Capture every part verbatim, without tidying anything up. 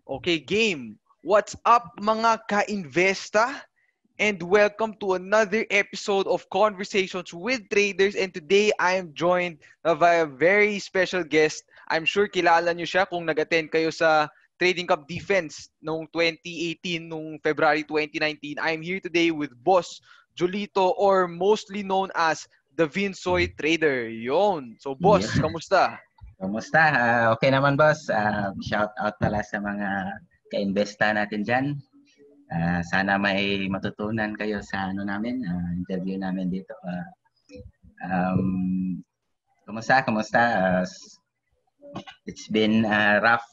Okay, game. What's up mga ka-investa? And welcome to another episode of Conversations with Traders. And today I am joined by a very special guest. I'm sure kilala nyo siya kung nag-attend kayo sa Trading Cup Defense noong twenty eighteen, noong February twenty nineteen. I'm here today with Boss Julito, or mostly known as the Vinsoy Trader. Yon. So boss, Yeah. kamusta? Kamusta? Ah, okay naman, boss. Ah, shout out pala sa mga ka-investa natin dyan. Ah, sana may matutunan kayo sa ano namin, ah, interview namin dito. Ah, um, kamusta? Kamusta? Ah, it's been a rough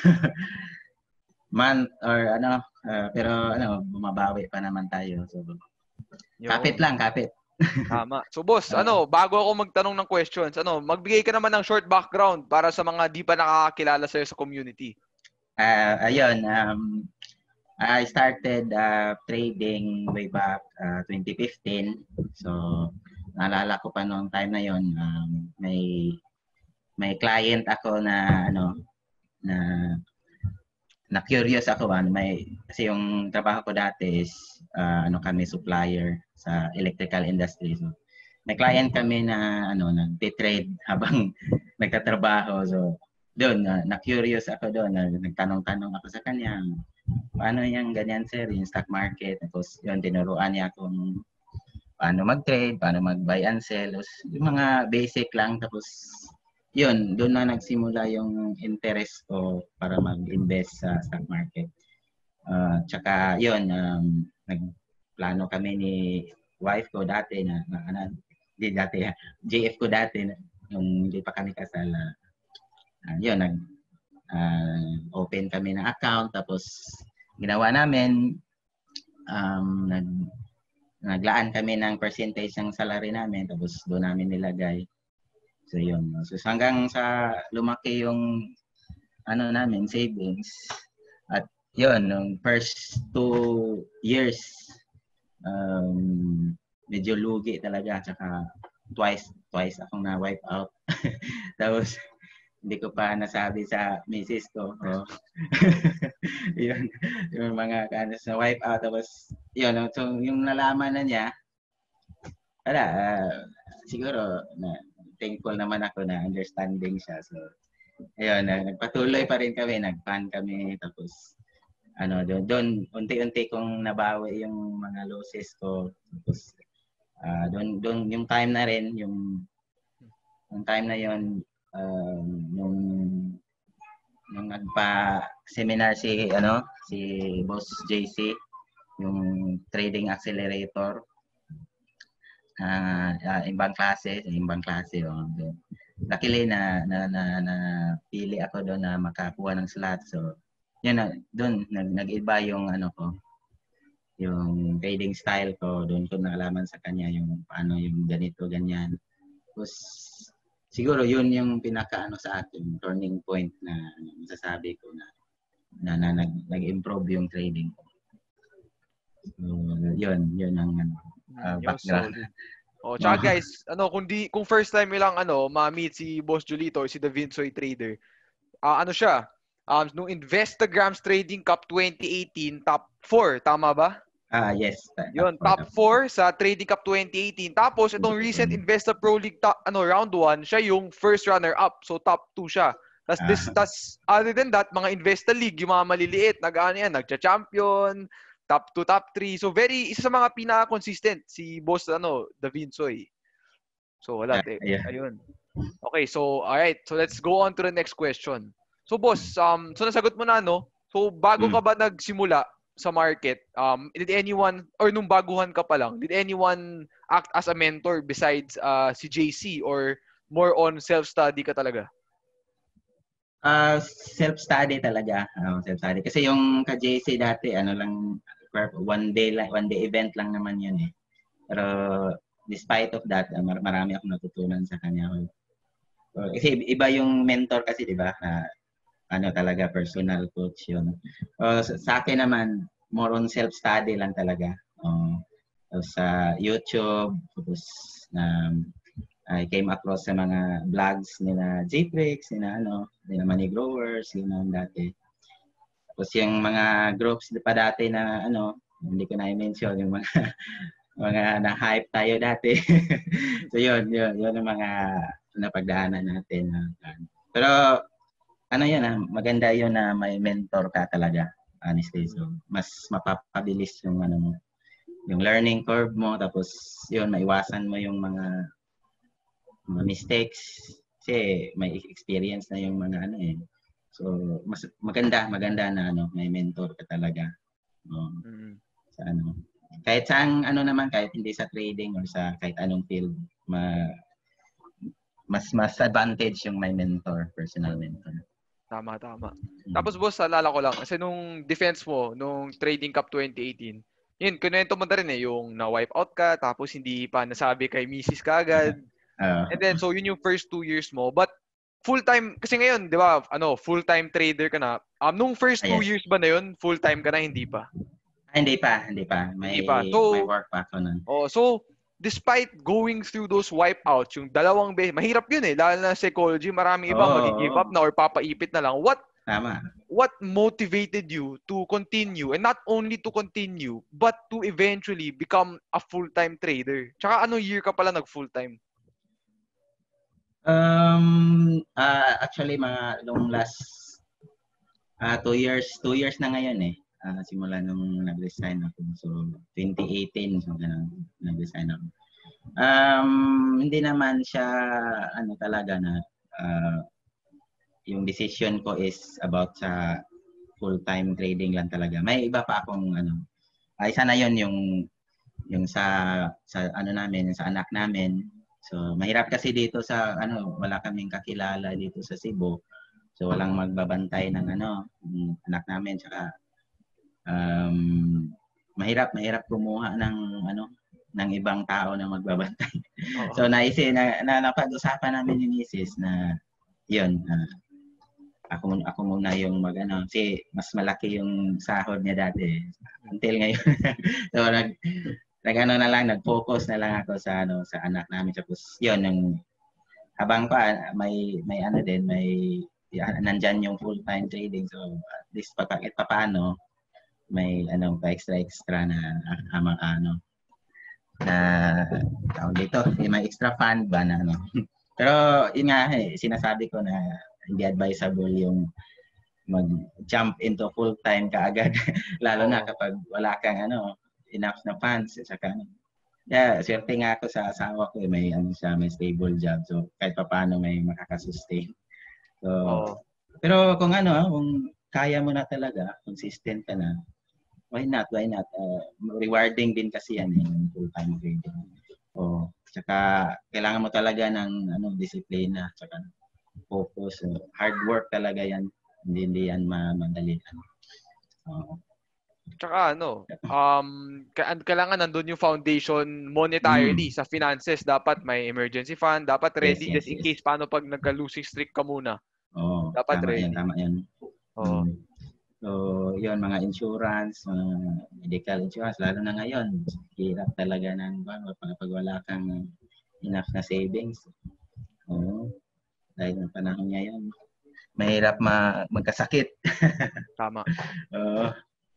month or ano, ah, pero ano, bumabawi pa naman tayo. So, kapit Yun. lang, kapit. Tama. So boss, Uh, ano, bago ako magtanong ng questions, ano, magbigay ka naman ng short background para sa mga di pa nakakakilala sa'yo sa community. ah, ayun, um, I started uh, trading way back uh, twenty fifteen. So, naalala ko pa noong time na yon, um, may may client ako na ano na na curious ako ano may kasi yung trabaho ko dati is uh, ano kami supplier sa electrical industry. So, may client kami na ano nagte-trade habang nagtatrabaho. So, doon na, na curious ako doon, na, nagtanong-tanong ako sa kanya, paano yung ganyan sir, yung stock market. Tapos yun, tinuruan niya akong paano mag-trade, paano mag-buy and sell. Yung mga basic lang. Tapos yun, doon na nagsimula yung interest ko para mag-invest sa stock market. Uh, tsaka yun, um, nagplano kami ni wife ko dati na, na ano, di dati, J F ko dati, yung hindi pa kami kasal. Uh, yun, nag uh, open kami ng account, tapos ginawa namin, um, nag, naglaan kami ng percentage ng salary namin, tapos doon namin nilagay. So yun. So hanggang sa lumaki yung ano namin, savings. At yun, nung first two years, um, medyo lugi talaga. Tsaka twice, twice akong na-wipe out. Tapos, hindi ko pa nasabi sa misis ko. So, yun, yung mga ano, sa wipe out. Tapos, yun, so yung nalaman na niya, wala, uh, siguro, na, thankful naman ako na understanding siya. So, ayun, uh, nagpatuloy pa rin kami, nag-plan kami. Tapos, ano, doon, doon, unti-unti kong nabawi yung mga losses ko. Tapos, uh, doon, doon, yung time na rin, yung, yung time na yun, um, nung nung nagpa-seminar si ano si Boss J C, yung trading accelerator, uh, uh, ibang klase, ibang klase oh. Luckily na na, na na pili ako doon na makakuha ng slot. So, yun na doon nag, nag-iba yung ano ko, yung trading style ko. Doon ko nalaman sa kanya yung paano yung ganito ganyan. Tapos siguro yun yung pinaka ano sa akin, turning point na masasabi ko na na, na nag, nag-improve yung trading ko. So, yun, yun ang uh, background. Oh, tsaka guys, ano kung di kung first time nilang ano ma-meet si Boss Julito or si The Vinsoy Trader, uh, ano siya? Um nung Investagrams Trading Cup twenty eighteen, top four, tama ba? Ah, yes. Yun, top four sa Trading Cup twenty eighteen. Tapos itong recent Investa Pro League top, ano round one, siya yung first runner up. So top two siya. Tas this Ah. tas other than that, mga Investa League, yung mga maliliit, nag-ano yan, nagcha-champion, top two, top three. So very isa sa mga pinaka-consistent si Boss ano, The Vinsoy. So wala, Ah, yeah. ayun. Okay, so alright. So let's go on to the next question. So boss, um so nasagot mo na no. So bago ka ba nagsimula sa market, um did anyone, or nung baguhan ka pa lang, did anyone act as a mentor besides uh si J C, or more on self-study ka talaga? Uh, self-study talaga. Uh, self-study. Kasi yung ka-J C dati, ano lang, one day lang, one day event lang naman yun eh. Pero despite of that, uh, marami akong natutunan sa kanya. So, kasi iba yung mentor kasi, di ba? Uh, ano talaga, personal coach yun. Uh, sa, sa akin naman, more on self-study lang talaga. Uh, sa YouTube, tapos um, I came across sa mga vlogs nila J-Prix, nila ano, nila Money Growers, yun ang dati. Tapos yung mga groups pa dati na ano, hindi ko na i-mention, yung mga mga na-hype tayo dati. So yun, yun, yun ang mga napagdaanan natin. Pero ano yun, ah, maganda yun na may mentor ka talaga, honestly. So mas mapapabilis yung ano mo, yung learning curve mo, tapos yun, maiwasan mo yung mga, mga mistakes kasi may experience na yung mga ano eh. So mas maganda, maganda na ano, may mentor ka talaga. No? Mm-hmm. Sa ano. Kahit saan ano naman, kahit hindi sa trading or sa kahit anong field, ma, mas mas advantage yung may mentor, personal mentor. Tama, tama. Hmm. Tapos boss, alala ko lang, kasi nung defense mo, nung Trading Cup twenty eighteen, yun, kunwento mo na rin eh, yung na-wipe out ka, tapos hindi pa nasabi kay Missus kagad. Uh, And then, so yun yung first two years mo. But, full-time, kasi ngayon, di ba, ano, full-time trader ka na. Um, nung first two yes. years ba na yun, full-time ka na, hindi pa? Hindi pa, hindi pa. May, hindi pa. So, may work pa ako nun. Oh, so, despite going through those wipeouts, yung dalawang beses, mahirap yun eh, lalo na psychology, marami iba oh, mag-give up na or papaipit na lang. What, Tama. what motivated you to continue, and not only to continue, but to eventually become a full-time trader? Tsaka anong year ka pala nag-full-time? Um, uh, actually, mga long last uh, two years, two years na ngayon eh. Uh, simula nung nag-resign ako. So, twenty eighteen, so, ganun, nag-resign ako. Um, hindi naman siya, ano talaga na, uh, yung decision ko is about sa full-time trading lang talaga. May iba pa akong, ano, uh, isa na yun yung, yung sa, sa, ano namin, sa anak namin. So, mahirap kasi dito sa, ano, wala kaming kakilala dito sa Cebu. So, walang magbabantay ng, ano, anak namin, tsaka, Um, mahirap mahirap kumuha ng ano ng ibang tao na magbabantay. Oh. So naisip na, na napag-usapan namin ni Missus na 'yun, uh, ako ako muna yung magano kasi mas malaki yung sahod niya dati until ngayon. So nag nagano na lang nag-focus na lang ako sa ano sa anak namin, tapos 'yun yung habang pa may may ano din may yan, nandyan yung full-time trading, so at least pa kahit paano may ano pa extra extra na amang uh, ano na tawag dito, may extra fund ba na ano. Pero yun nga eh, sinasabi ko na hindi advisable yung mag-jump into full-time kaagad lalo oh. na kapag wala kang ano enough na funds at saka ano. Yeah, swerte nga ako sa asawa ko, eh, may ano siya, may stable job, so kahit pa paano may makakasustain. So oh. Pero kung ano, kung kaya mo na talaga, consistent ka na, why not? Why not? Uh, rewarding din kasi yan yung full-time trading. O, tsaka kailangan mo talaga ng ano disiplina, tsaka focus. So, hard work talaga yan. Hindi, hindi yan madali. So, tsaka ano, um, kailangan nandun yung foundation monetarily mm. sa finances. Dapat may emergency fund, dapat ready yes, yes, just in yes. case paano pag nagka-losing streak ka muna. Oo, dapat tama ready. Yan, tama yan. Oo. Hmm. So, yun, mga insurance, mga medical insurance, lalo na ngayon, hirap talaga ng pag wala kang enough na savings. Oo. Dahil ng panahon ngayon, mahirap ma magkasakit. Tama. Oo.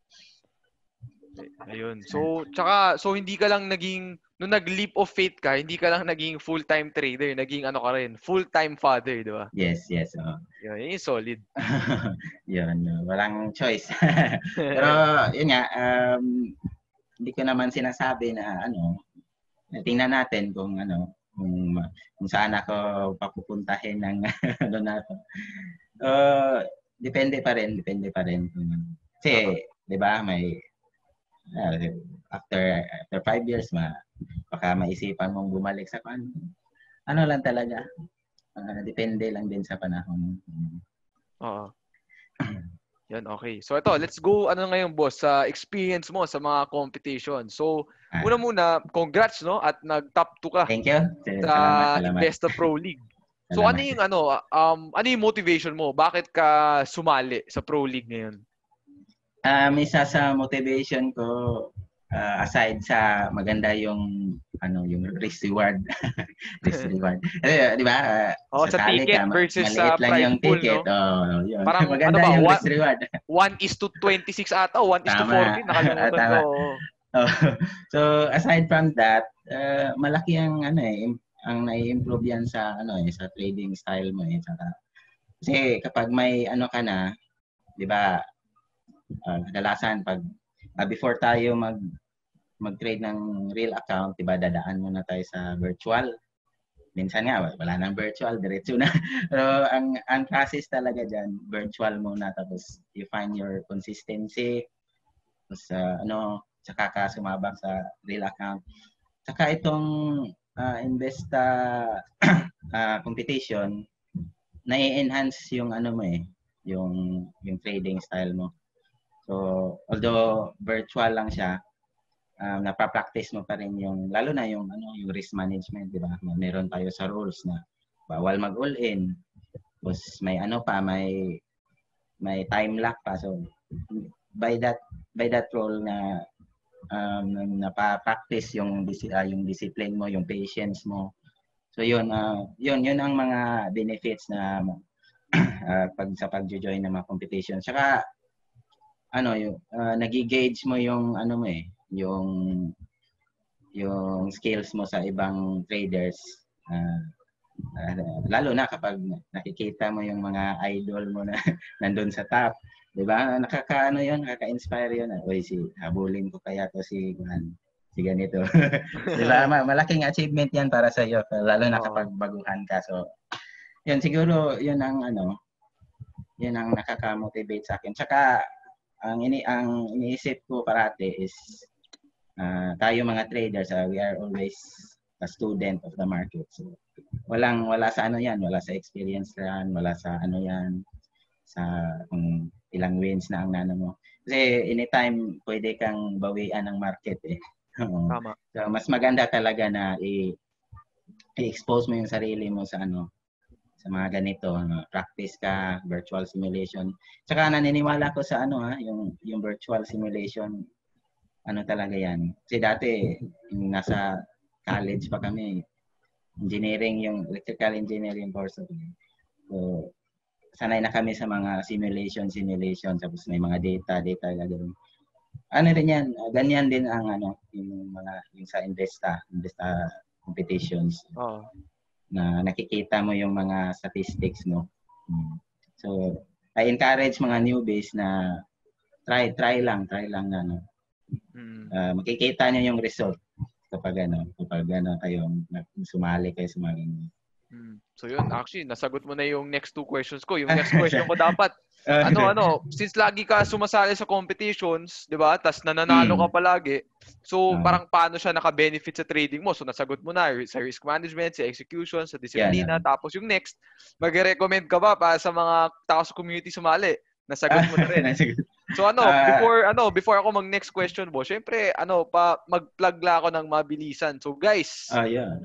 Ayun. So, tsaka, so hindi ka lang naging, nung nag-leap of faith ka, hindi ka lang naging full-time trader, naging ano ka rin, full-time father, di ba? Yes, yes. Oh. Yun, yun yung solid. Yun, walang choice. Pero, yun nga, um, hindi ko naman sinasabi na, ano, tingnan natin kung, ano, kung, kung saan ako papupuntahin ng, ano na ito. Uh, depende pa rin, depende pa rin. Kasi, uh-huh. di ba, may, Uh, after after five years ma baka maisipan mong bumalik sa kan ano lang talaga uh, depende lang din sa panahon. Oo. Yan, okay. So ito, let's go ano ngayon boss sa experience mo sa mga competition. So ah. una muna, congrats no at nag-top two ka. Thank you. Sa salamat, salamat. Investa Pro League. So ano yung ano um ano yung motivation mo? Bakit ka sumali sa Pro League ngayon? Um, isa sa motivation ko, uh, aside sa maganda yung ano yung risk reward. Risk reward. Eh, di ba? Oh, sa Sasali ticket ka, ma- versus maliit sa lang prize yung pool, ticket. no? Oh, yun. Parang ano Maganda ba, yung one, risk reward. one is to twenty-six ata, one is to Tama. fourteen, nakalimutan ko. Tama. Oo. Oh, so aside from that, uh, malaki ang ano eh, im- ang nai-improve yan sa ano eh, sa trading style mo eh. Saka, kasi kapag may ano ka na, 'di ba? Uh, kadalasan pag uh, before tayo mag mag-trade ng real account, 'di ba? Dadaan muna tayo sa virtual. Minsan nga wala nang virtual, diretso na. Pero ang ang process talaga diyan, virtual muna tapos you find your consistency. Tapos uh, ano, saka ka sumabak sa real account. Saka itong uh, Investa uh, competition, na-enhance yung ano mo eh, yung yung trading style mo. So, although virtual lang siya, um, napapractice mo pa rin yung, lalo na yung ano, yung risk management, di ba? Meron tayo sa rules na bawal mag-all-in. Tapos may ano pa, may may time lock pa. So, by that by that rule na um, napapractice yung uh, yung discipline mo, yung patience mo. So yun, uh, yun, yun ang mga benefits na uh, pag sa pag-join ng mga competition. Saka ano, yung uh, nagi-gauge mo yung ano mo eh, yung yung skills mo sa ibang traders. Uh, uh, lalo na kapag nakikita mo yung mga idol mo na nandun sa top. 'Di ba? Nakakaano 'yon, nakaka-inspire 'yon. Oy, si habulin ko kaya to si Juan. Si ganito. 'Di ba? Malaking achievement 'yan para sa iyo, lalo na kapag baguhan ka. So, 'yun siguro 'yun ang ano, 'yun ang nakaka-motivate sa akin. Tsaka ang ini ang iniisip ko parati is uh, tayo mga traders, uh, we are always a student of the market. So, walang wala sa ano 'yan, wala sa experience 'yan, wala sa ano 'yan, sa kung ilang wins na ang nano mo. Kasi anytime pwede kang bawian ng market eh. Tama. So, mas maganda talaga na i- i-expose mo yung sarili mo sa ano, sa mga ganito, ano, practice ka, virtual simulation. Tsaka naniniwala ko sa ano ha, yung yung virtual simulation, ano talaga yan. Kasi dati yung nasa college pa kami, engineering yung electrical engineering course. So, sanay na kami sa mga simulation, simulation, tapos may mga data, data gagawin. Ano rin yan, ganyan din ang ano, yung mga yung sa Investa, Investa competitions. Oh. Na nakikita mo yung mga statistics mo. So, I encourage mga newbies na try, try lang, try lang na ano. Uh, makikita niyo yung result kapag ano, kapag ano kayo sumali kayo sa mga ganyan. Hmm. So yun, actually, nasagot mo na yung next two questions ko. Yung next question ko dapat, ano, ano, since lagi ka sumasali sa competitions, di ba? Tapos nananalo ka palagi. So, parang paano siya naka-benefit sa trading mo? So, nasagot mo na sa risk management, sa execution, sa disiplina. Yeah, no. Tapos yung next, mag-recommend ka ba para sa mga tao sa community sumali? Nasagot mo na rin. So ano, uh, before ano, before ako mag next question mo, syempre ano, pa mag-plug la ako ng mabilisan. So guys, uh, yeah.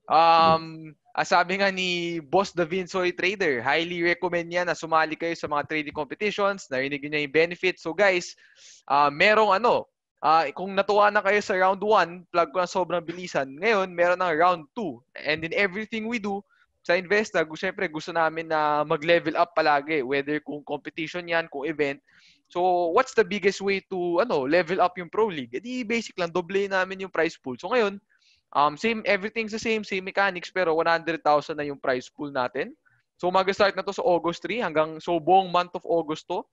Um, ah, sabi nga ni Boss Da Vinsoy Trader, highly recommend niya na sumali kayo sa mga trading competitions, narinig niyo yung benefits. So guys, uh, merong ano, uh, kung natuwa na kayo sa round one, plug ko na sobrang bilisan. Ngayon, meron ng round two. And in everything we do, sa Investa, syempre gusto namin na mag-level up palagi, whether kung competition yan, kung event. So, what's the biggest way to ano level up yung Pro League? Edi basic lang, doble namin yung prize pool. So ngayon, Um, same, everything's the same, same mechanics, pero one hundred thousand na yung prize pool natin. So, mag-start na to sa August three hanggang so buong month of August to.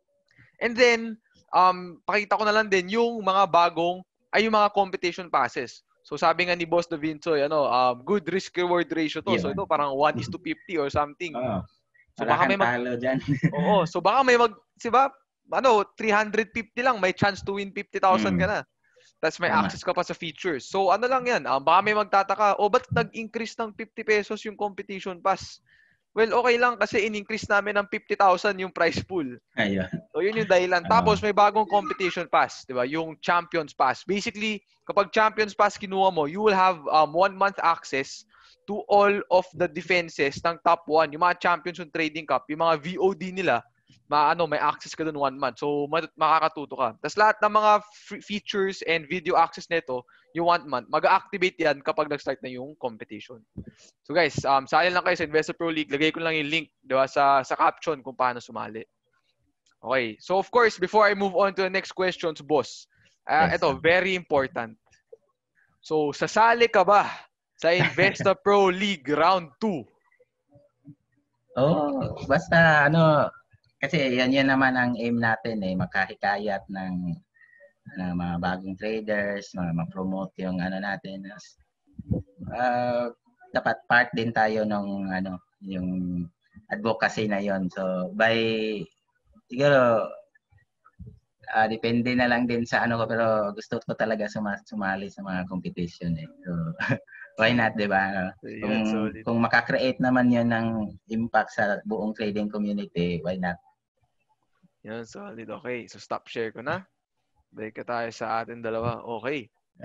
And then, um, pakita ko na lang din yung mga bagong, ay yung mga competition passes. So, sabi nga ni Boss Da Vinsoy, ano, um, good risk-reward ratio to. Yeah. So, ito parang one is to fifty or something. Oh, so, baka may mag... dyan. Oo, so baka may mag, diba, ano, three hundred fifty lang, may chance to win fifty thousand mm. ka na. Tapos may Tama. access ka pa sa features. So, ano lang yan, um, baka may magtataka, o oh, ba't nag-increase ng fifty pesos yung competition pass? Well, okay lang kasi in-increase namin ng fifty thousand yung prize pool. Ayun. So, yun yung dahilan. Uh, Tapos, may bagong competition pass, di ba? Yung Champions Pass. Basically, kapag Champions Pass kinuha mo, you will have um, one month access to all of the defenses ng top one. Yung mga champions yung Trading Cup, yung mga V O D nila, maano, may access ka dun one month. So, makakatuto ka. Tapos lahat ng mga f- features and video access nito, yung one month, mag-activate yan kapag nag-start na yung competition. So guys, um, sali lang kayo sa Investor Pro League. Lagay ko lang yung link, di ba, sa, sa caption kung paano sumali. Okay. So of course, before I move on to the next questions, boss, uh, Yes, ito, sir. very important. So, sasali ka ba sa Investor Pro League Round two? Oh, basta ano, kasi yan yan naman ang aim natin eh, makahikayat ng, ng mga bagong traders, mga ma-promote yung ano natin. Uh, dapat part din tayo ng ano, yung advocacy na yon. So by siguro uh, depende na lang din sa ano ko, pero gusto ko talaga suma- sumali sa mga competition eh. So why not, 'di ba? Kung Yun, kung maka-create naman 'yon ng impact sa buong trading community, why not? Yan, solid. Okay. So, stop share ko na. Balik ka tayo sa atin dalawa. Okay.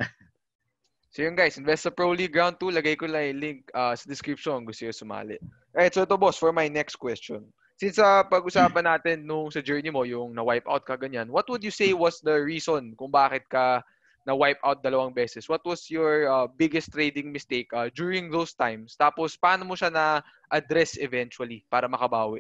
So, yun guys. Investor Pro League Round two. Lagay ko lang yung link uh, sa description. Gusto nyo sumali. Alright. So, ito boss. For my next question. Since uh, pag-usapan natin nung sa journey mo, yung na-wipe out ka ganyan, what would you say was the reason kung bakit ka na-wipe out dalawang beses? What was your uh, biggest trading mistake uh, during those times? Tapos, paano mo siya na-address eventually para makabawi?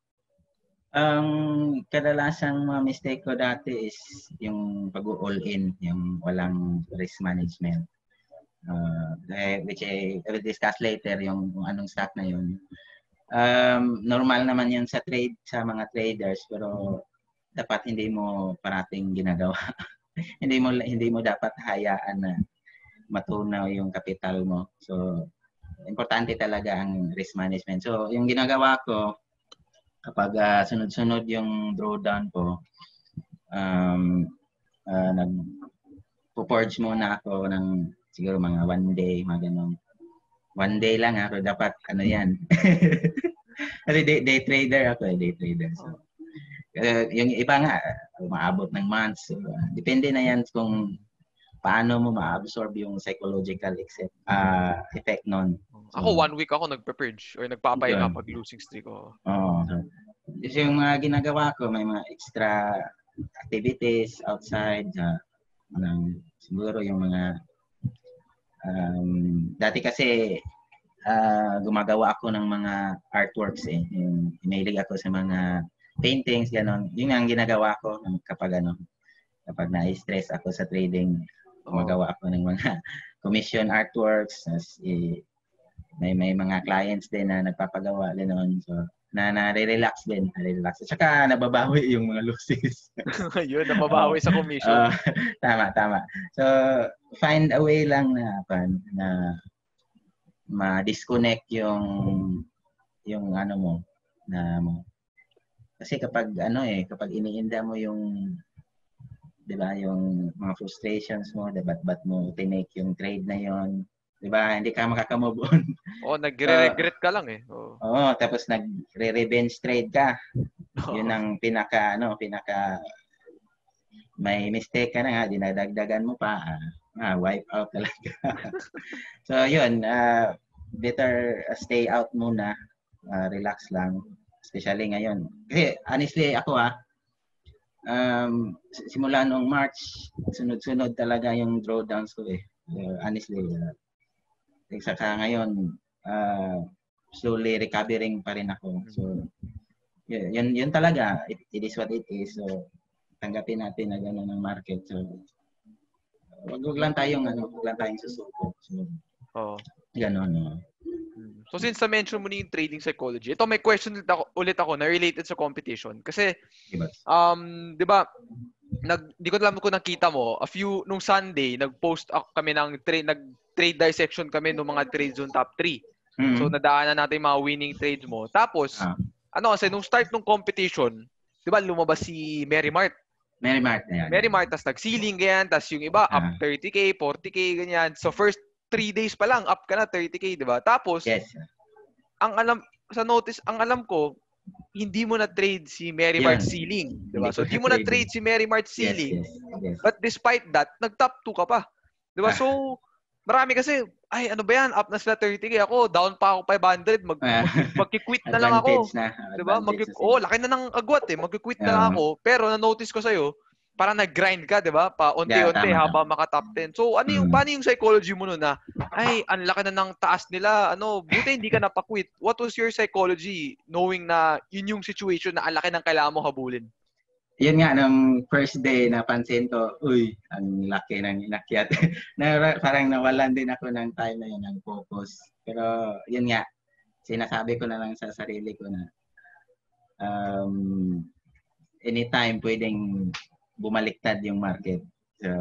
Ang kadalasang mga mistake ko dati is yung pag-all in, yung walang risk management. Uh, which I will discuss later, yung, yung anong stock na yun. Um, normal naman yun sa trade, sa mga traders, pero dapat hindi mo parating ginagawa. hindi mo hindi mo dapat hayaan na matunaw yung kapital mo. So, importante talaga ang risk management. So, yung ginagawa ko, kapag uh, sunod-sunod yung drawdown ko, um, uh, nag-forge muna ako ng siguro mga one day, mga ganun. One day lang ako, dapat ano yan. Kasi day, day trader ako, day trader. So, uh, yung iba nga, umaabot ng months. So, uh, depende na yan kung paano mo ma-absorb yung psychological effect, uh, effect nun. So, ako, one week ako nagpe-purge or nagpapahinga pag losing streak ko. Oo. So, yung mga ginagawa ko, may mga extra activities outside, uh, ng, siguro yung mga, um, dati kasi, uh, gumagawa ako ng mga artworks eh. Yung, inilig ako sa mga paintings, gano'n. Yun ang ginagawa ko kapag ano, kapag na-stress ako sa trading, gumagawa ako ng mga commission artworks, as, eh, may may mga clients din na nagpapagawa din noon. So, na na-relax din, na-relax. At saka nababawi yung mga losses. Yun, nababawi uh, sa commission. Uh, tama, tama. So, find a way lang na, pan, na ma-disconnect yung yung ano mo, na mo. Kasi kapag ano eh, kapag iniinda mo yung, di ba, yung mga frustrations mo, di ba't ba't mo tinake yung trade na yon, di ba, hindi ka makaka-move on. Oh, nagre-regret ka lang eh. Oo, oh, tapos nagre-revenge trade ka. Oh. Yun ang pinaka, ano, pinaka, may mistake ka na nga, dinadagdagan mo pa, ah, ah wipe out talaga. So, yun, uh, better stay out muna, uh, relax lang, especially ngayon. Kasi, honestly, ako ah, um, simula noong March, sunod-sunod talaga yung drawdowns ko eh. Uh, honestly, uh, saka ngayon, uh, slowly recovering pa rin ako. So, yun, yun, yun talaga. It, it is what it is. So, tanggapin natin na gano'n ang market. So, wag, wag lang tayong, ano, wag lang tayong susuko. So, oh. Gano'n, no. So, since na-mention mo na yung trading psychology, ito may question ulit ako, ulit ako na related sa competition. Kasi, um, di ba, nag, di ko alam kung nakita mo, a few, nung Sunday, nag-post ako kami ng trade, nag-trade dissection kami ng mga trades on top three. Mm-hmm. So, nadaanan natin yung mga winning trades mo. Tapos, ah. ano kasi, nung start ng competition, di ba, lumabas si Mary Mart. Mary Mart na yan. Mary Mart, tas nag-ceiling, ganyan. Tas yung iba, up thirty K, forty K, ganyan. So, first three days pa lang, up ka na, thirty K, di ba? Tapos, yes. ang alam, sa notice, ang alam ko, hindi mo na trade si Mary Mart ceiling, di ba? So, hindi mo na trade si Mary Mart ceiling. Yes, yes, yes. But despite that, nag-top two ka pa. Di ba? So, marami kasi, ay ano ba yan, up na sila thirty K, ako down pa ako five hundred, mag, Ah, mag, magki-quit na lang advantage ako. na. 'Di ba? Mag Advantage na oh, sila. laki na ng agwat eh, magki-quit na lang Oo. ako. Pero na-notice ko sa'yo, parang nag-grind ka, 'di ba? Pa Yeah, unti-unti tama, tama. habang maka-top ten. So ano yung Mm. paano yung psychology mo nun na, ay, ang laki na ng taas nila, ano, buti hindi ka napa-quit. What was your psychology knowing na yun yung situation na ang laki ng kailangan mo habulin? Yun nga, nung first day, napansin ko, uy, ang laki ng inakyat. na, parang nawalan din ako ng time na yun, ng focus. Pero yun nga, sinasabi ko na lang sa sarili ko na um, anytime pwedeng bumaliktad yung market. So,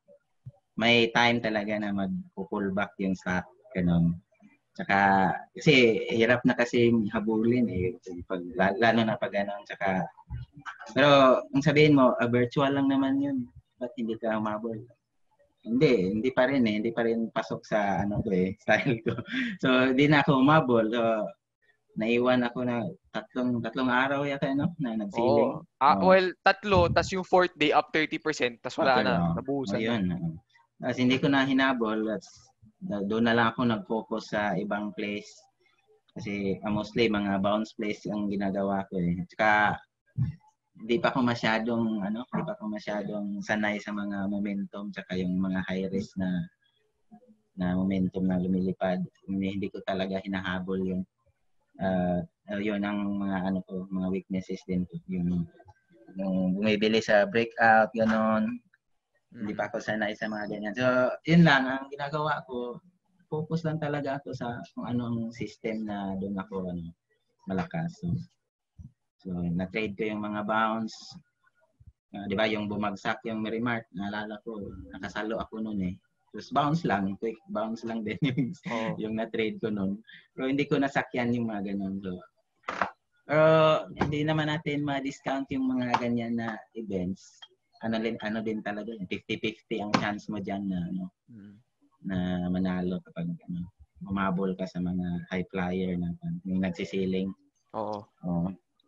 may time talaga na mag-pull back yung stock. Ganun. Tsaka, kasi hirap na kasi habulin eh. Pag, lalo na pag ganun. Tsaka, pero kung sabihin mo, uh, virtual lang naman yun. Ba't hindi ka humabol? Hindi, hindi pa rin eh. Hindi pa rin pasok sa ano ko eh, style ko. So, hindi na ako humabol. So, naiwan ako na tatlong tatlong araw yata no na nagsiling. Oo. Ah, Oh, well, tatlo, tas yung fourth day up thirty percent, tas wala after na, oh, oh nabuhusan na. yun. Oh. Tapos hindi ko na hinabol. That's, doon na lang ako nag-focus sa ibang place. Kasi uh, mostly mga bounce place ang ginagawa ko eh. Tsaka hindi pa ako masyadong ano, hindi pa ako masyadong sanay sa mga momentum tsaka yung mga high risk na na momentum na lumilipad. Hindi, hindi ko talaga hinahabol yun. Uh, yun ang mga ano ko, mga weaknesses din ko. Yung yung bumibili sa breakout, ganon. Hindi pa ako sanay sa mga ganyan. So, yun lang ang ginagawa ko. Focus lang talaga ako sa kung anong system na doon ako ano, malakas. So, so na-trade ko yung mga bounce. Uh, di ba, yung bumagsak yung Merimart, naalala ko, nakasalo ako noon eh. Tapos bounce lang, quick bounce lang din yung, oh. yung na-trade ko noon. Pero hindi ko nasakyan yung mga ganun. So, pero hindi naman natin ma-discount yung mga ganyan na events. Ano din, ano din talaga, fifty fifty ang chance mo diyan na ano, mm. na manalo kapag ano, umabol ka sa mga high flyer na yung nagsisiling. Oo. Oo.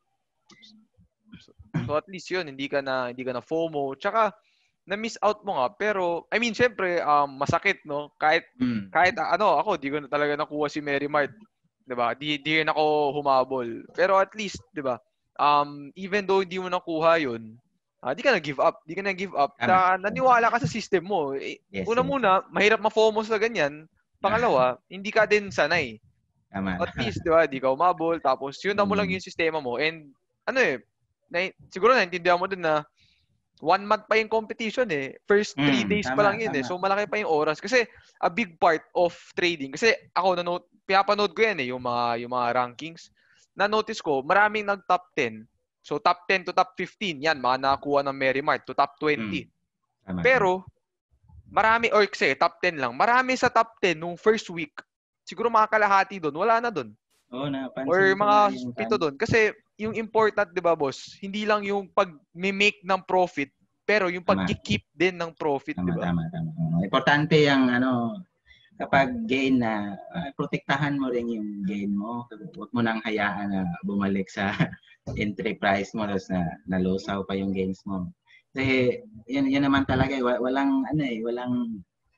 So, so at least yun, hindi ka na hindi ka na FOMO. Tsaka na-miss out mo nga, pero I mean, syempre um, masakit no, kahit mm. kahit uh, ano, ako di ko na talaga nakuha si Merimart, 'di ba? Di di rin ako humabol. Pero at least, 'di ba? Um even though hindi mo nakuha 'yun, uh, di ka na give up, di ka na give up. Na, naniwala ka sa system mo. Eh, yes, una yes, muna, yes. mahirap ma-FOMO sa ganyan. Pangalawa, hindi ka din sanay. Tama. At least, 'di ba? Di ka umabol, tapos yun na mo lang yung sistema mo. And ano eh, na, siguro naintindihan mo din na one month pa yung competition eh. First three mm, days tama, pa lang yun tama. eh. So malaki pa yung oras. Kasi a big part of trading. Kasi ako, nanood, pinapanood ko yan eh, yung mga, yung mga rankings. Na-notice ko, maraming nag-top ten. So top ten to top fifteen, yan, mga nakakuha ng Merimart to top twenty. Mm, tama, pero, marami, or kasi top ten lang, marami sa top ten nung first week, siguro mga kalahati doon, wala na doon. Oo, napansin or ko mga na yung pito doon. Kasi yung important, di ba boss, hindi lang yung pag-make ng profit, pero yung pag-keep din ng profit, di ba? Tama, tama, tama. Importante yung ano, kapag gain na, uh, protektahan mo rin yung gain mo. Huwag mo nang hayaan na bumalik sa entry price mo, tapos na nalusaw pa yung gains mo. Kasi yun, yun naman talaga, walang ano eh, walang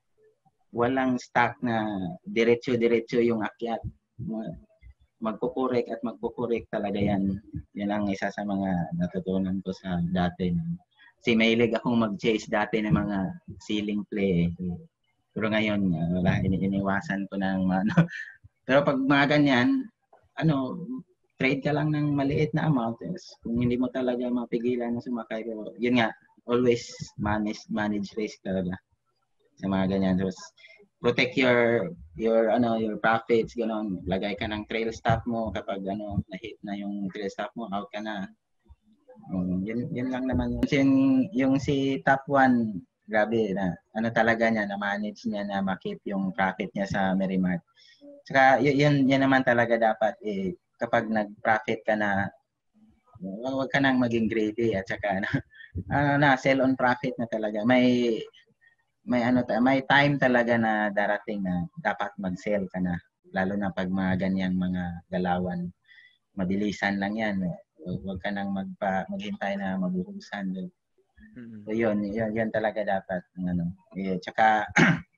walang stock na diretso-diretso yung akyat. Magkukurek at magkukurek talaga yan. Yan ang isa sa mga natutunan ko sa dati. Kasi mahilig akong mag-chase dati ng mga ceiling play. Pero ngayon, wala, iniiwasan ko ng ano. Pero pag mga ganyan, ano, trade ka lang ng maliit na amount. Kung hindi mo talaga mapigilan na sumakay, pero yun nga, always manage manage risk talaga sa mga ganyan. So, protect your your ano your profits, gano'n. Lagay ka ng trail stop mo kapag ano na-hit na yung trail stop mo, out ka na. Um, yun, yun lang naman. Yung, yung si top one, grabe na ano talaga niya, na-manage niya na makip yung profit niya sa Merimart. Saka yun, yun naman talaga dapat eh, kapag nag-profit ka na, huwag ka nang maging greedy at saka ano, ano na, sell on profit na talaga. May may ano may time talaga na darating na dapat mag-sell ka na, lalo na pag mga ganyang mga galawan, mabilisan lang yan. Huwag ka nang magpa maghintay na mabuhusan. So yun, yun, yun talaga dapat ano eh, tsaka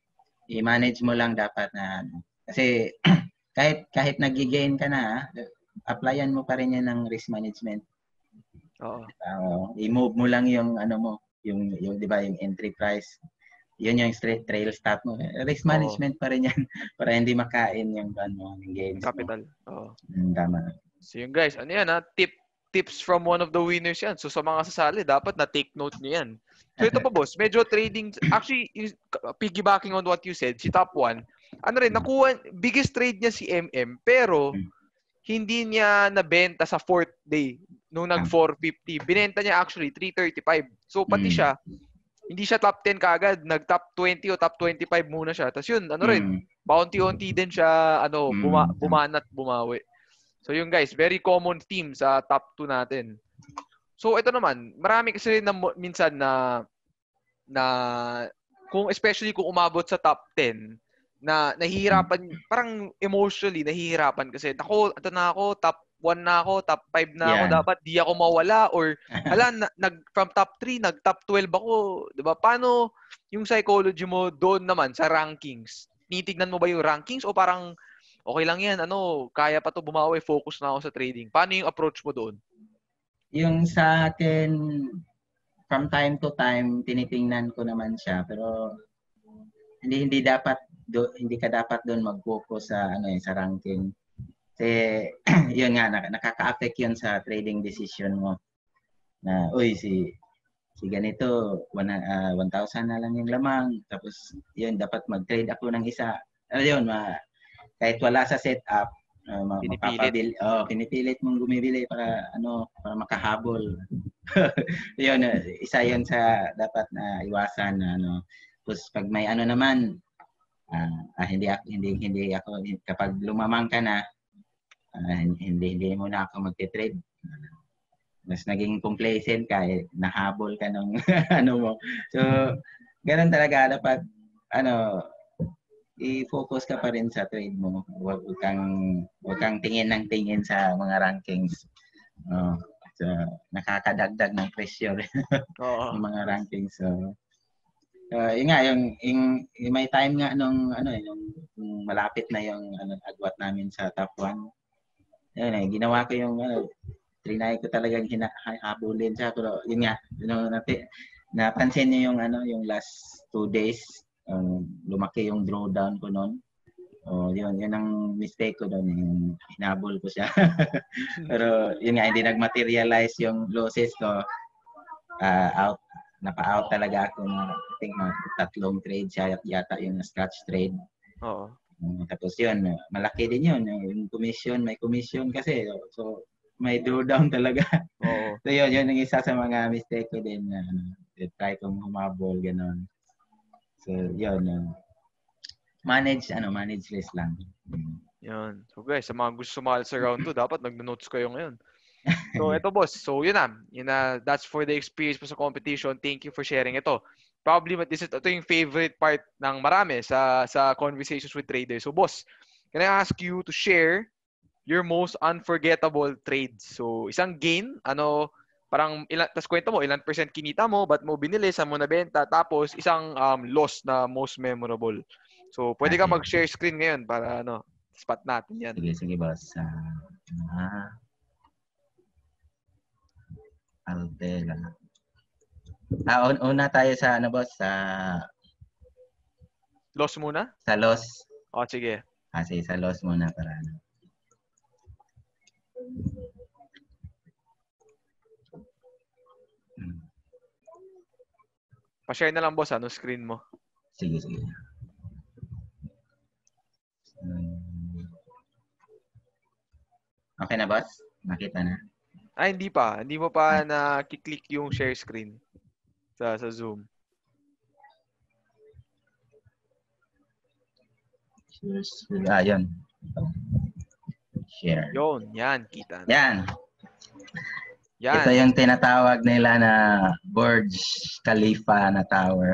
i-manage mo lang dapat na ano. Kasi kahit kahit nag-gain ka na, applyan mo pa rin yan ng risk management. Oo. Uh, i-move mo lang yung ano mo, yung yung 'di ba, yung entry price. Yun yung straight trail stop mo. Risk management Oo. pa rin yan para hindi makain yung ano, yung gains capital. mo. Oo. Mm, tama. So yun guys, ano yan ha? Tip tips from one of the winners yan. So sa mga sasali, dapat na take note niyo yan. So ito pa boss, medyo trading, actually piggybacking on what you said, si top one, ano rin, nakuha, biggest trade niya si M M, pero hindi niya nabenta sa fourth day nung nag four fifty. Binenta niya actually three thirty-five. So pati siya, hindi siya top ten kaagad, nag top twenty o top twenty-five muna siya. Tapos yun, ano rin, paunti-unti din siya ano, buma, bumanat, bumawi. So yun guys, very common theme sa top two natin. So ito naman, marami kasi na minsan na na kung especially kung umabot sa top ten na nahihirapan, parang emotionally nahihirapan kasi ako, ito na ako, top one na ako, top five na ako, Yeah. dapat di ako mawala or hala, na, nag from top three, nag top twelve ako, 'di ba? Paano yung psychology mo doon naman sa rankings? Tinitignan mo ba yung rankings o parang okay lang yan, ano, kaya pa to bumawi, focus na ako sa trading. Paano yung approach mo doon? Yung sa akin, from time to time, tinitingnan ko naman siya, pero hindi hindi dapat do, hindi ka dapat doon mag-focus sa ano eh, sa ranking. Kasi yun nga, nakaka-affect yun sa trading decision mo. Na, uy, si si ganito, one, uh, one thousand na lang yung lamang. Tapos, yun, dapat mag-trade ako ng isa. Ano yun, ma, kahit wala sa setup, uh, pinipilit. Oh, pinipilit mong bumibili para ano, para makahabol. Yun, isa yun sa dapat na iwasan na ano. Tapos pag may ano naman, uh, ah, hindi ako hindi hindi ako kapag lumamang ka na, uh, hindi hindi mo na ako magte-trade. Mas naging complacent ka, eh, nahabol ka ng ano mo. So, ganun talaga dapat ano, i-focus ka pa rin sa trade mo. Huwag kang huwag kang tingin ng tingin sa mga rankings. Oh, so, nakakadagdag ng pressure yung mga rankings. So, uh, yun nga, yung, yung, yung may time nga nung ano eh, yung, yung malapit na yung ano, agwat namin sa top one. Yun eh, ginawa ko yung ano, trinay ko talagang hinahabulin siya, pero yun nga, you know, natin, napansin niyo yung ano, yung last two days, um, lumaki yung drawdown ko noon. Oh, yun, yun ang mistake ko doon, yung hinabol ko siya. Pero yun nga, hindi nag-materialize yung losses ko. Uh, out, napa-out talaga ako ng, I think, mga tatlong trade siya, yata yung scratch trade. Oo. Um, tapos yun, malaki din yun, yung commission, may commission kasi, so, may drawdown talaga. Oo. So yun, yun ang isa sa mga mistake ko din na ano, try kong humabol, gano'n. So yun, uh, manage, ano, manage risk lang. Yan. So guys, sa mga gusto sumali sa round two, dapat nag-notes kayo ngayon. So ito boss, so yun na, yun na, that's for the experience po sa competition. Thank you for sharing ito. Probably, this is, ito yung favorite part ng marami sa, sa conversations with traders. So boss, can I ask you to share your most unforgettable trades? So, isang gain, ano, parang, ilan, tas kwento mo, ilan percent kinita mo, ba't mo binili, saan mo nabenta, tapos isang um, loss na most memorable. So, pwede ka mag-share screen ngayon para, ano, spot natin yan. Sige, sige, boss. Uh, ah, Altela. Ah, un- una tayo sa, ano, boss, sa... Loss muna? Sa loss. O, oh, sige. Ah, sige, sa loss muna para, ano. Pa-share na lang, boss, ano screen mo. Sige, sige. Okay na, boss? Nakita na? Ay, hindi pa. Hindi mo pa na-click yung share screen sa, sa Zoom. Ah, yun. Share. Yun, yan. Kita na. Yan. Yan. Ito yung tinatawag nila na Burj Khalifa na tower.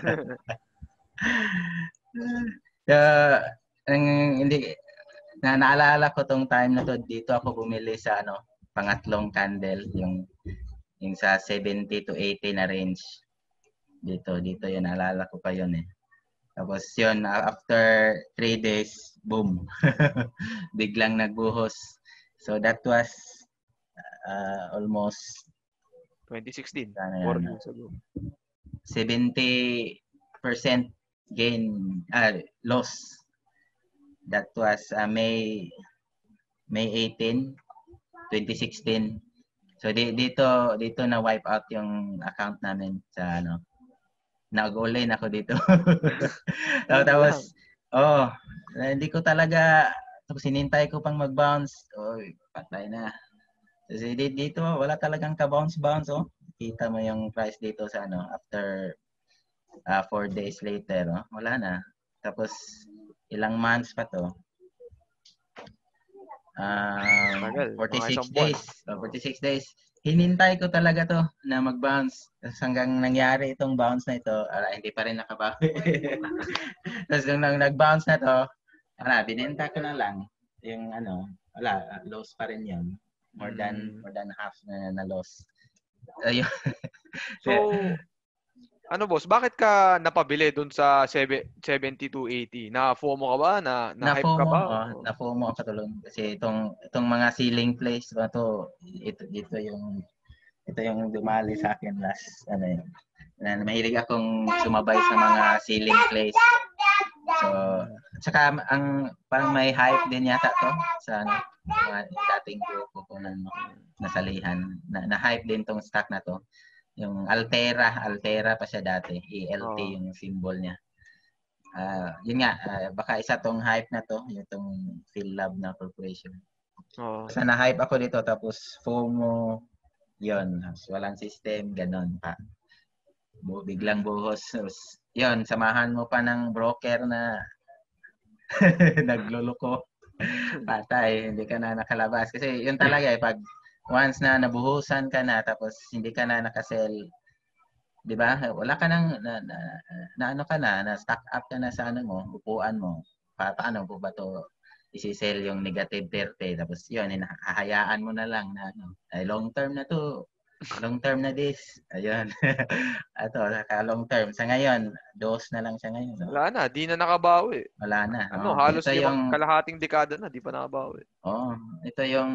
uh, ang, hindi, na naalala ko tong time na to, dito ako bumili sa ano, pangatlong candle, yung yung sa seventy to eighty na range. Dito, dito yun, naalala ko pa yun eh. Tapos yun, after three days, boom. Biglang nagbuhos. So that was uh, almost twenty sixteen, ano four yan, years ago. seventy percent gain, ah, loss. That was uh, May May eighteen, twenty sixteen. So di, dito dito na wipe out yung account namin sa ano. Nag-online ako dito. Tapos oh, hindi ko talaga tapos hinintay ko pang mag-bounce. Oh, patay na. Kasi dito wala talagang ka-bounce bounce oh. Kita mo yung price dito sa ano after uh, four days later, oh. Wala na. Tapos ilang months pa to. Um, Tagal, forty-six mga days. So, forty-six days. Hinintay ko talaga to na mag-bounce. Tapos hanggang nangyari itong bounce na ito, ala, hindi pa rin nakabawi. Tapos nung nag-bounce na to, ala, binenta ko na lang. Yung ano, wala, loss pa rin yun. More than, Mm. more than half na, na loss. Ayun. So, ano boss, bakit ka napabili dun sa seventy-two eighty? Na FOMO ka ba? Na, na hype ka Na-FOMO, ba? oh, na-FOMO ako tulong kasi itong itong mga ceiling plays ba to, ito dito yung ito yung dumali sa akin last ano yun. Na mahilig akong sumabay sa mga ceiling plays. So, saka ang parang may hype din yata to sa ano, mga dating grupo ko na no, nasalihan. Na, na hype din tong stock na to. Yung Altera, Altera pa siya dati, E L T Oh. yung symbol niya. Uh, yun nga, uh, baka isa tong hype na to, yung PhilLab na corporation. Oh. Basta na-hype ako dito, tapos FOMO, yun, walang system, ganon pa. Bu- biglang buhos. Yun, samahan mo pa ng broker na nagluluko. Patay, hindi ka na nakalabas. Kasi yun talaga eh, pag once na nabuhusan ka na, tapos hindi ka na nakasell, di ba? Wala ka nang, na, na, na ano ka na, na stock up ka na sa ano mo, upuan mo. Pa, paano po ba to isi-sell yung negative thirty? Tapos yun, hahayaan mo na lang na ano, ay long term na to. Long term na this. Ayun. Ato, saka long term. Sa ngayon, dose na lang siya ngayon. No? Wala na, di na nakabawi. Wala na. Ano, Oh, halos ito limang yung, kalahating dekada na, di pa nakabawi. oh, ito yung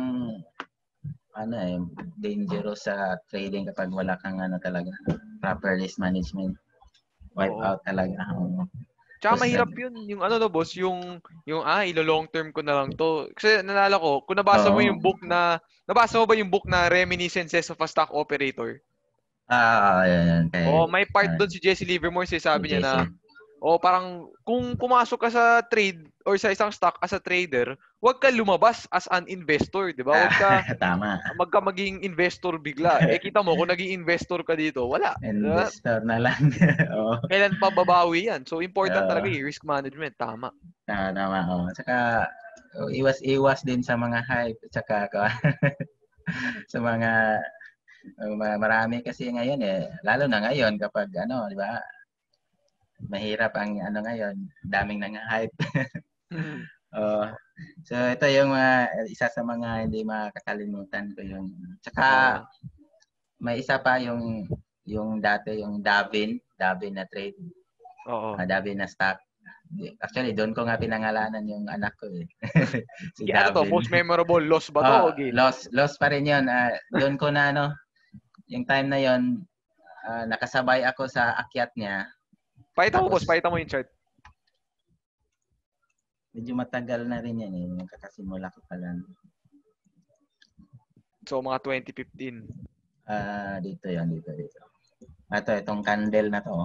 ano eh, dangerous sa trading kapag wala kang ano talaga, proper risk management. Wipe Oo. out talaga. Oh. Tsaka Tapos mahirap nag- yun, yung ano no boss, yung, yung ah, ilo long term ko na lang to. Kasi nalala ko, kung nabasa mo Oo. yung book na, nabasa mo ba yung book na Reminiscences of a Stock Operator? Ah, ayan, kay, Oh, may part ah, doon si Jesse Livermore, sabi niya na, Jason. oh, parang kung pumasok ka sa trade or sa isang stock as a trader, huwag ka lumabas as an investor, di ba? Huwag ka Ah, tama. magka maging investor bigla. Eh kita mo kung naging investor ka dito, wala. Diba? Investor na lang. Oo. Kailan pa babawi yan? So important Oo. talaga yung risk management, tama. Tama, tama. Oh. Tsaka, oh, iwas-iwas din sa mga hype. Tsaka, sa mga, uh, marami kasi ngayon eh. Lalo na ngayon kapag ano, di ba? Mahirap ang ano ngayon. Daming nang hype. Oh, so, ito yung uh, isa sa mga hindi makakalimutan ko yung. Tsaka, Oo. may isa pa yung yung dati yung Davin, Davin na trade. Oo. Uh, Davin na stock. Actually, doon ko nga pinangalanan yung anak ko eh. Si Ano to? Davin. Most memorable loss ba to? Oh, o gain? loss, loss pa rin yun. Uh, doon ko na ano, yung time na yun, uh, nakasabay ako sa akyat niya. Pakita mo, Tapos, boss. Pakita mo yung chart. Medyo matagal na rin yan eh. Kakasimula ko pa lang. So, mga twenty fifteen. Ah, uh, dito yan, dito, dito. Ito, itong candle na to.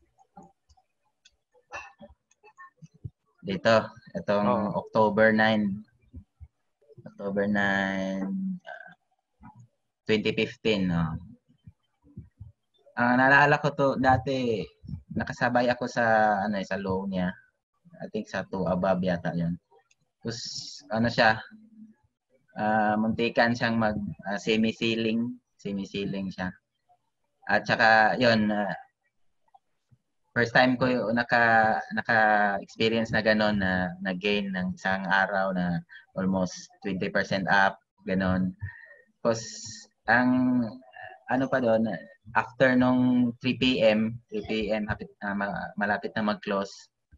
Dito, itong oh. October ninth. October ninth, uh, twenty fifteen. No? Uh, naalala ko to dati, nakasabay ako sa ano sa low niya. I think sa two above yata yun. Tapos, ano siya, uh, muntikan siyang mag uh, semi-ceiling. Semi-ceiling siya. At saka, yun, uh, first time ko yung naka, naka-experience na gano'n na nag-gain ng isang araw na almost twenty percent up, gano'n. Tapos, ang ano pa doon, after nung three p m, three p m, hapit, uh, malapit na mag-close,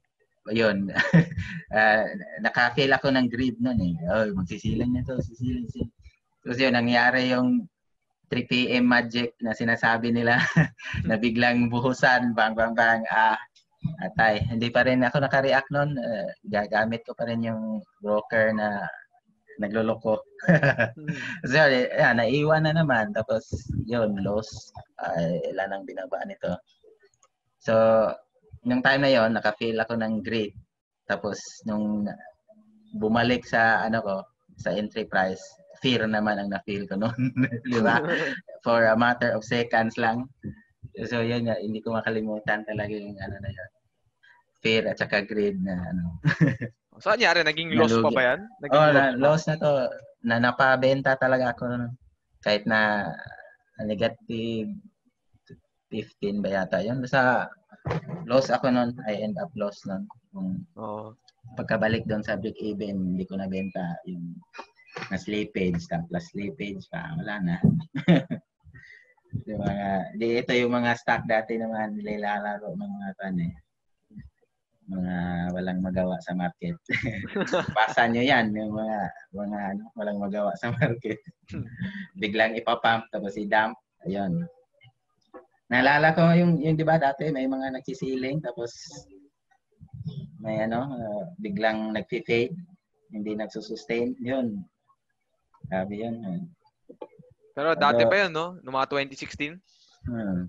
yun. uh, naka-fail ako ng grid noon eh. Oh, magsisiling na to, sisiling. Tapos yun, nangyari yung three p.m. magic na sinasabi nila na biglang buhusan, bang, bang, bang. Ah, atay. Hindi pa rin ako naka-react noon. Uh, gagamit ko pa rin yung broker na nagloloko. So, yan, naiwan na naman. Tapos, yun, loss. Uh, ilan ang binaba nito. So, nung time na yon naka-fail ako ng grade. Tapos, nung bumalik sa, ano ko, sa entry price, fear naman ang na-feel ko noon. Di ba? For a matter of seconds lang. So, yun, hindi ko makalimutan talaga yung, ano na yun. Fear at saka grade na, ano. So, anyari? Naging loss pa ba yan? Naging oh, loss, na, loss na to. Na napabenta talaga ako. Kahit na negative fifteen ba yata. Yun, sa loss ako nun. I end up loss nun. Kung oh. Pagkabalik doon sa break even, hindi ko nabenta yung na slippage, plus slippage pa. Wala na. Yung mga, di, ito yung mga stock dati naman nilalaro ng mga tan eh. Mga walang magawa sa market. Basa nyo yan, yung mga, mga ano, walang magawa sa market. Biglang ipapump, tapos i-dump. Ayun. Naalala ko yung, yung di ba dati, may mga nagsisiling, tapos may ano, uh, biglang nag-fade, hindi nagsusustain. Yun. Sabi yun. Uh. Pero dati pa yun, no? Noong mga twenty sixteen? Hmm.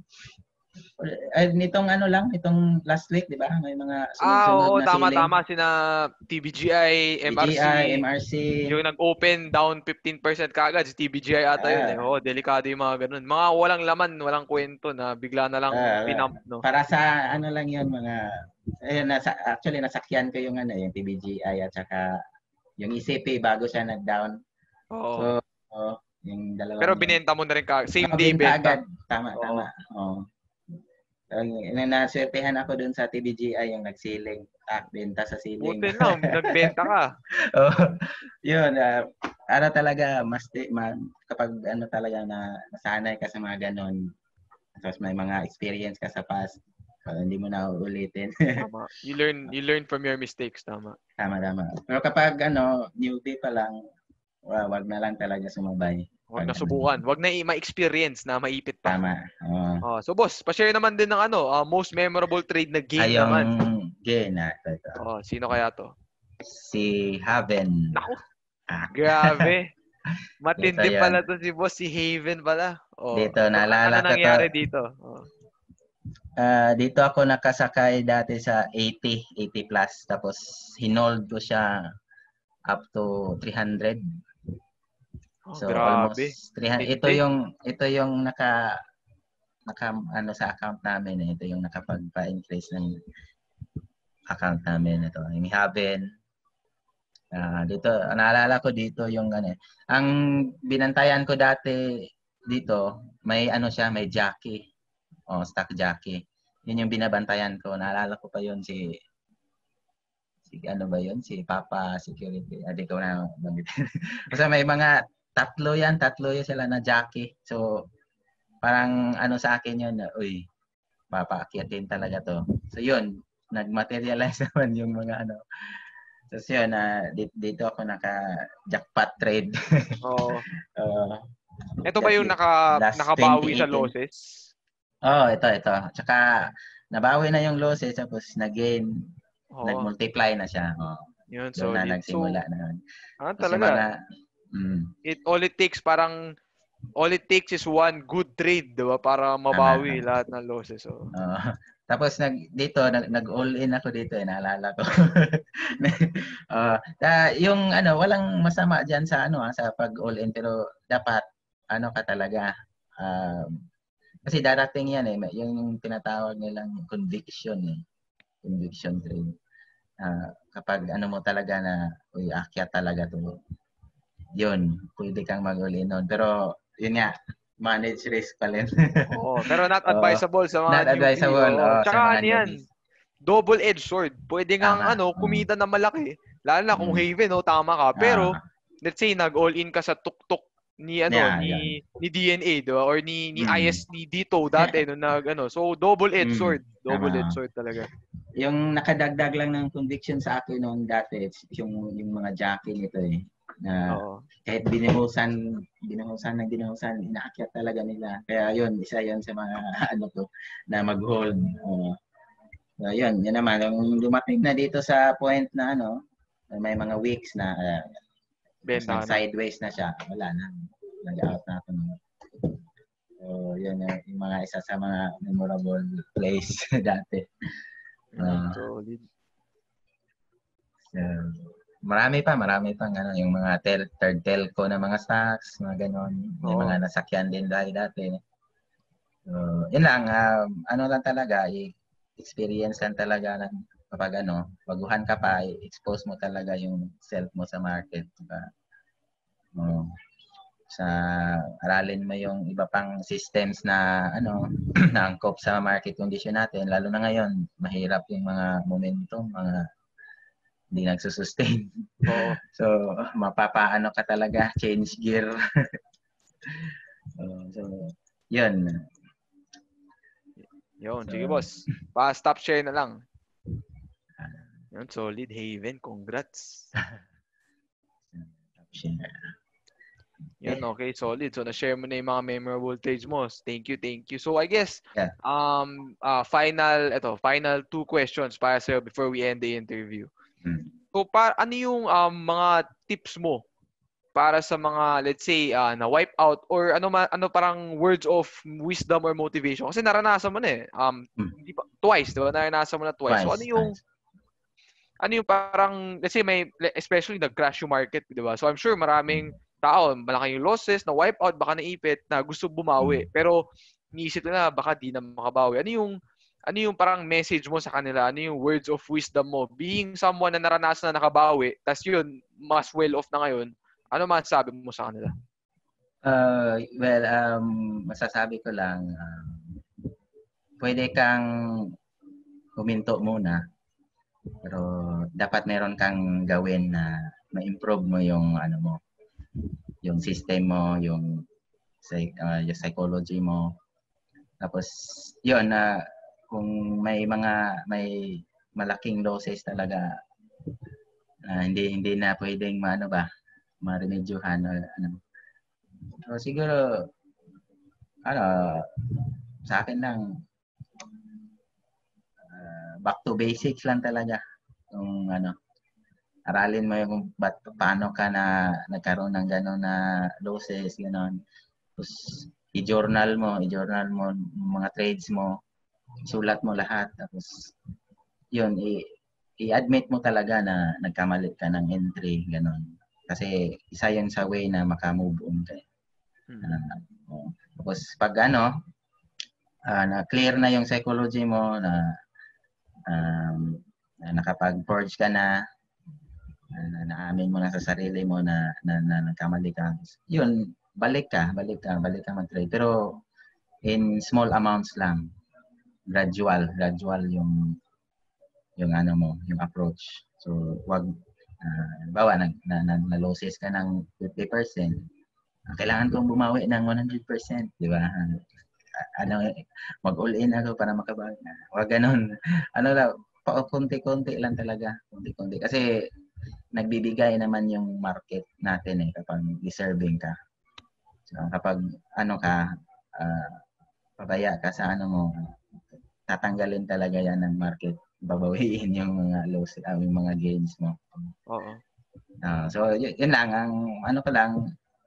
Ay, nitong ano lang, itong last week, di ba? May mga sunod-sunod ah, oo, na tama, siling. tama. Sina T B G I, M R C. T B G I, M R C. Yung nag-open down fifteen percent kaagad. Si T B G I ata ah, yun. Eh. Oo, delikado yung mga ganun. Mga walang laman, walang kwento na bigla na lang ah, pinump, no? Para sa ano lang yun, mga... Eh, nasa, actually, nasakyan ko yung ano, yung T B G I at saka yung E C P bago siya nag-down. Oo. So, oh, yung dalawa. Pero binenta mo na rin ka. Same day benta. Agad. Tama, Oo. tama. Oh. Ang naswertehan ako dun sa T B G I yung nagsiling. Ah, benta sa siling. Buti lang, nagbenta ka. oh, yun. Uh, ano talaga, mas, ma, kapag ano talaga na nasanay ka sa mga ganon, tapos may mga experience ka sa past, uh, hindi mo na uulitin. Tama. You learn, you learn from your mistakes. Tama. Tama, tama. Pero kapag ano, newbie pa lang, wag na lang talaga sumabay. Huwag na subukan. Huwag na ma-experience na maipit pa. Tama. Uh, oh, so boss, pa-share naman din ng ano, uh, most memorable trade na game ayong naman. Game na. Ito. Oh, sino kaya to? Si Haven. Naku. Ah. Grabe. Matindi pala to si boss, si Haven pala. Oh. Dito, naalala ano ko nangyari to. dito? Oh. Uh, dito ako nakasakay dati sa eighty, eighty plus. Tapos, hinold ko siya up to three hundred. Oh, so grabe. almost three hundred. Ito yung ito yung naka naka ano sa account namin eh. Ito yung nakapagpa-increase ng account namin ito. Yung Haven. Uh, dito naalala ko dito yung ano. Ang binantayan ko dati dito, may ano siya, may jockey. Oh, stock jockey. Yun yung binabantayan ko. Naalala ko pa yun si si ano ba yun? Si Papa Security. Hindi ko na banggitin. Kasi may mga tatlo yan, tatlo yan sila na jockey. So, parang ano sa akin yun, uy, papaakyatin talaga to. So, yun, nag-materialize naman yung mga ano. So, yun, uh, dito, dito ako naka-jackpot trade. Oo. uh, ito ba yung naka, nakabawi sa losses? Oo, oh, ito, ito. Tsaka, nabawi na yung losses, tapos nag-gain, oh. nag-multiply na siya. Oh. Yun, so, na nagsimula so, na. Ah, talaga? Mga, mm. It all it takes parang all it takes is one good trade, 'di ba, para mabawi Tama. lahat ng losses. So. Uh, tapos nag dito nag, nag all in ako dito eh, naalala ko. uh, uh, yung ano, walang masama diyan sa ano sa pag all in, pero dapat ano ka talaga. Uh, kasi darating yan eh, yung tinatawag nilang conviction eh. Conviction trade. Uh, kapag ano mo talaga na uy, akyat talaga to. Yun, pwede kang mag-all-in nun. Pero, yun nga, manage risk pa rin. Oo, pero not advisable uh, sa mga not advisable. Oh, oh, tsaka ano yan, double-edged sword. Pwede kang ano, kumita na malaki. Lalo na kung mm. Haven, oh, tama ka. Pero, ah. let's say, nag-all-in ka sa tuk-tuk ni ano yeah, ni yeah. ni D N A, diba? Or ni ni mm. I S ni Dito dati no nag ano. So double-edged sword, double-edged sword talaga. yung nakadagdag lang ng conviction sa akin noon dati, yung, yung mga jockey nito eh. Na Oo. kahit binuhusan, binuhusan ng binuhusan, inaakyat talaga nila. Kaya yun, isa yun sa mga ano ko, na mag-hold. Uh, so yun, yun naman. Yung dumating na dito sa point na ano, may mga weeks na uh, Benta na. sideways na siya, wala na. Nag-out na ako. So, yun yung mga isa sa mga memorable plays dati. Uh, Uh, solid. So, marami pa, marami pang ano, yung mga ter- third telco na mga stocks, mga ganon. May Oo. mga nasakyan din dahil dati. So, yun lang, um, ano lang talaga, experience lang talaga ng kapag ano, baguhan ka pa, expose mo talaga yung self mo sa market. Diba? Um, sa aralin mo yung iba pang systems na ano na angkop sa market condition natin, lalo na ngayon, mahirap yung mga momentum, mga hindi nagsusustain. Oo. So, mapapaano ka talaga, change gear. so, so, yun. Yun, So, sige boss. Pa-stop share na lang. Yun, solid. Haven, congrats. Yun, okay, solid. So, na-share mo na yung mga memorable trades mo. Thank you, thank you. So, I guess, yeah. um, uh, final, eto, final two questions para sa'yo before we end the interview. Hmm. So, para, ano yung um, mga tips mo para sa mga, let's say, uh, na wipe out or ano ma, ano parang words of wisdom or motivation? Kasi naranasan mo na eh. Um, Hmm. hindi pa, twice, di ba? Naranasan mo na twice. Twice, So, ano yung, twice. ano yung parang, let's say, may, especially nag-crash yung market, di ba? So, I'm sure maraming tao, malaki yung losses, na wipe out, baka naipit, na gusto bumawi. Hmm. Pero, niisip na, baka di na makabawi. Ano yung, ano yung parang message mo sa kanila? Ano yung words of wisdom mo? Being someone na naranasan na nakabawi, tas yun, mas well off na ngayon, ano masasabi mo sa kanila? Uh, well, um, masasabi ko lang, um, pwede kang huminto muna, pero dapat meron kang gawin na ma-improve mo yung ano mo, yung system mo, yung, uh, yung psychology mo. Tapos, yun, na uh, kung may mga, may malaking losses talaga, uh, hindi hindi na pwedeng maano ba, ma-remedyohan o ano. So, siguro, ano, sa akin lang, uh, back to basics lang talaga. Kung ano, aralin mo yung ba't, paano ka na nagkaroon ng gano'n na losses, gano'n. Tapos, i-journal mo, i-journal mo mga trades mo, sulat mo lahat. Tapos, yun, i- i-admit mo talaga na nagkamali ka ng entry, gano'n. Kasi, isa yun sa way na makamove on ka. Uh, uh, tapos, pag ano, uh, na clear na yung psychology mo, na, um, na nakapag-purge ka na, na naamin mo na sa sarili mo na, na, na nagkamali ka. Yun, balik ka, balik ka, balik ka mag-trade. Pero in small amounts lang. Gradual, gradual yung yung ano mo, yung approach. So, wag uh, bawa na, na, na, na losses ka ng fifty percent. Kailangan kong bumawi ng one hundred percent, di ba? Uh, ano, mag-all in ako para makabawi na. Wag ganun. Ano lang, konti-konti lang talaga. Konti-konti. Kasi nagbibigay naman yung market natin eh kapag deserving ka. So, kapag ano ka, uh, pabaya ka sa ano mo, tatanggalin talaga yan ng market. Babawiin yung mga loss, uh, yung mga gains mo. Oo. Uh, so, yun, yun lang. Ang ano ko lang,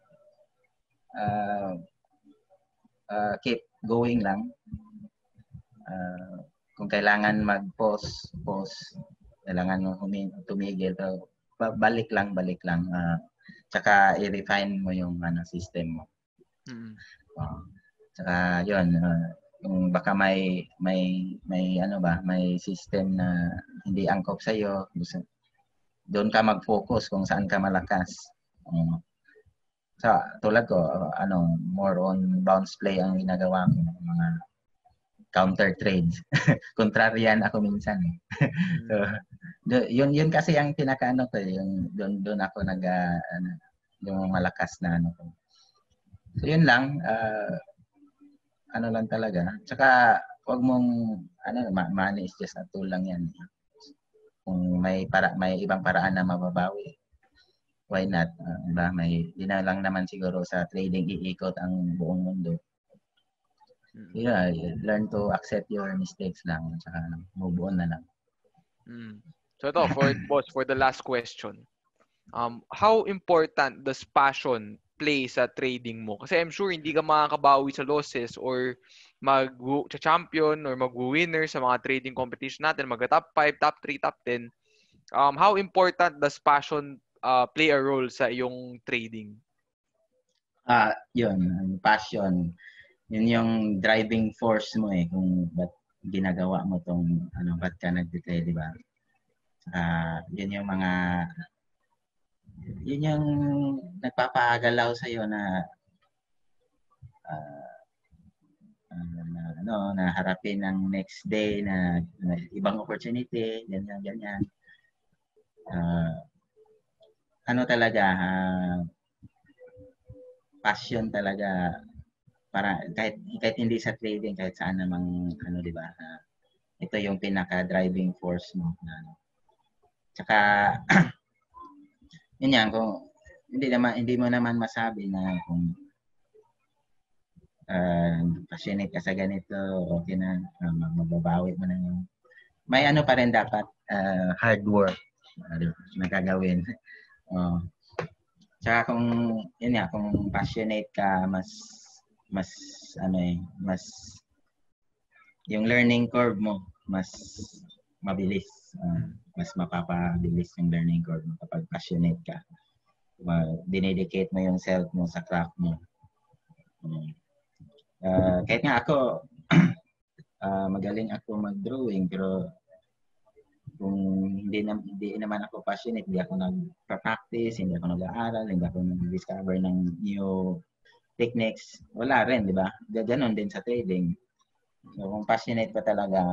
uh, uh, keep going lang. Uh, kung kailangan mag-pause, pause, kailangan mo tumigil, pero balik lang, balik lang. Uh, tsaka i-refine mo yung ano, system mo. Mm-hmm. Uh, tsaka yun, uh, kung baka may may may ano ba, may system na hindi angkop sa iyo, doon ka mag-focus kung saan ka malakas. Um, so, tulad ko, uh, ano, more on bounce play ang ginagawa ko, mga counter trades. Contrarian ako minsan. So, yun yun kasi ang pinakaano ko, yung doon doon ako nag uh, ano, yung malakas na ano ko. So, yun lang, uh, ano lang talaga. Tsaka wag mong ano, money is just a tool lang yan. Kung may para may ibang paraan na mababawi, why not? Uh, diba? May di na lang naman siguro sa trading iikot ang buong mundo. Mm. Yeah, learn to accept your mistakes lang, saka move on na lang. Mm. So ito, for boss, for the last question. Um, how important does passion play sa trading mo? Kasi I'm sure hindi ka makakabawi sa losses or mag-champion or mag-winner sa mga trading competition natin, mag-top five, top three, top ten. Um, how important does passion uh, play a role sa iyong trading? Ah, yun, passion. Yun yung driving force mo eh, kung ba't ginagawa mo tong, ano, ba't ka nag-trade, di ba? Ah, yun yung mga, yun yung nagpapaagalaw sa'yo na, uh, uh, na, ano, na harapin ng next day na, na ibang opportunity, ganyan, ganyan. Uh, ano talaga, uh, passion talaga, para kahit kahit hindi sa trading, kahit saan namang ano, di ba? Uh, ito yung pinaka driving force mo na ano. Tsaka yun yan, kung hindi naman hindi mo naman masabi na kung uh, passionate ka sa ganito, okay na, uh, mababawi mo na yung may ano pa rin dapat, uh, hard work uh, na gagawin. Uh, tsaka kung yun nga, kung passionate ka, mas mas ano eh, mas yung learning curve mo mas mabilis, uh, mas mapapabilis yung learning curve mo kapag passionate ka. Uh, dinedicate mo yung self mo sa craft mo. Uh, kahit nga ako, uh, magaling ako mag-drawing, pero kung hindi, na, hindi naman ako passionate, hindi ako nag-practice, hindi ako nag-aaral, hindi ako nag-discover ng new techniques, wala rin, di ba? Ganon din sa trading. So, kung passionate ka talaga,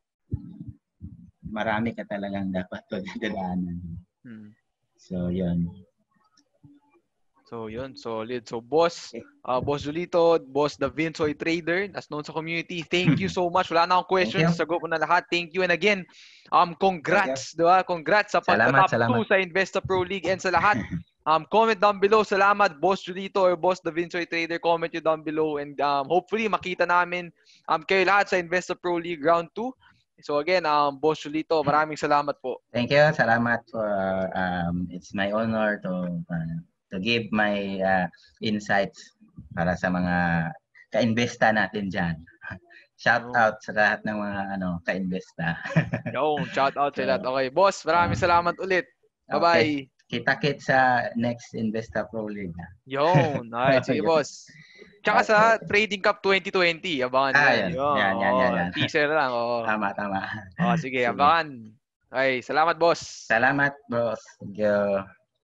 marami ka talagang dapat pagdadaanan. Hmm. So, yun. So, yun. Solid. So, boss, uh, Boss Julito, Boss Da Vinsoy Trader, as known sa community, thank you so much. Wala na akong questions. Sagot mo na lahat. Thank you. And again, um, congrats, di ba? Congrats sa pagka-top two sa Investa Pro League. And sa lahat, um, comment down below. Salamat, Boss Julito or Boss Da Vinsoy Trader. Comment you down below. And um, hopefully, makita namin um, kayo lahat sa Investa Pro League Round two. So again, um, Boss Julito, maraming salamat po. Thank you. Salamat for, um, it's my honor to uh, to give my uh, insights para sa mga ka-investa natin dyan. Shout oh. out sa lahat ng mga ano ka-investa. Yo, shout out so, sa lahat. Okay, boss, maraming uh, salamat ulit. Bye-bye. Okay. Kita-kit sa next Investa Pro League. Yo, nice. Sige, boss. Tsaka sa Trading Cup twenty twenty, abangan ah, yan. Yan, yan, yan, yan, yan. Teaser lang. Oh. Tama, tama. Oh, sige, sige, abangan. Okay, salamat, boss. Salamat, boss. Thank you.